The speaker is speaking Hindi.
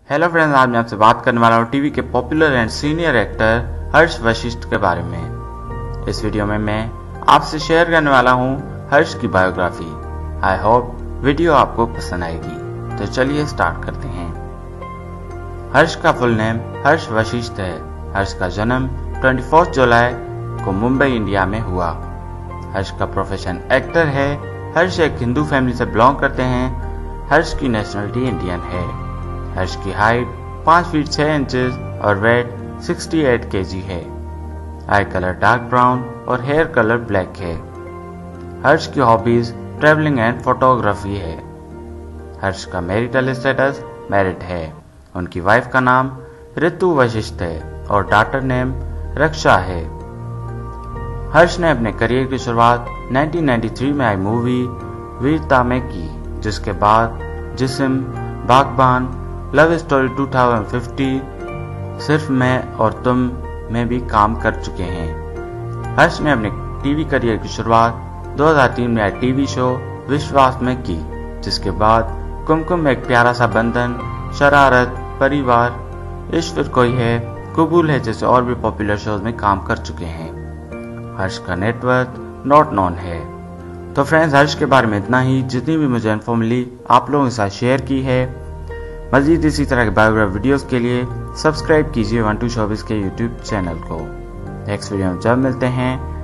हेलो फ्रेंड्स, आज मैं आपसे बात करने वाला हूँ टीवी के popular and senior actor Harsh Vashisht के बारे में। इस वीडियो में मैं आपसे शेयर करने वाला हूँ हर्ष की बायोग्राफी। आई होप वीडियो आपको पसंद आएगी। तो चलिए स्टार्ट करते हैं। हर्ष का फुल नेम हर्ष वशिष्ठ है। हर्ष का जन्म 24 जुलाई को मुंबई, इंडिया में हुआ। हर्ष का प्रोफेशन एक्टर है। हर्ष एक हिंदू फैमिली से बिलोंग करते हैं। हर्ष की नेशनलिटी इंडियन है। हर्ष की हाइट 5 फीट 6 इंचेस और वेट 68 kg है। आई कलर डार्क ब्राउन और हेयर कलर ब्लैक है। हर्ष की हॉबीज ट्रैवलिंग एंड फोटोग्राफी है। हर्ष का मैरिटल स्टेटस मैरिड है। उनकी वाइफ का नाम ऋतु वशिष्ठ है और डॉटर नेम रक्षा है। हर्ष ने अपने करियर की शुरुआत 1993 में आई मूवी वीरता में की, जिसके बाद जिस्म, बागबान, लव स्टोरी 2050, सिर्फ मैं और तुम में भी काम कर चुके हैं। हर्ष ने अपने टीवी करियर की शुरुआत 2003 में आई टीवी शो विश्वास में की, जिसके बाद कुमकुम, एक प्यारा सा बंधन, शरारत, परिवार, ईश्वर कोई है, कबूल है जैसे और भी पॉपुलर शोज में काम कर चुके हैं। हर्ष का नेटवर्थ नॉट नोन है। तो फ्रेंड्स, हर्ष के बारे में इतना ही। जितनी भी मुझे इन्फो मिली आप लोगों के साथ शेयर की है। मजीद इसी तरह के बायोग्राफी वीडियोस के लिए सब्सक्राइब कीजिए 12 शोबिस के यूट्यूब चैनल को। नेक्स्ट वीडियो में जब मिलते हैं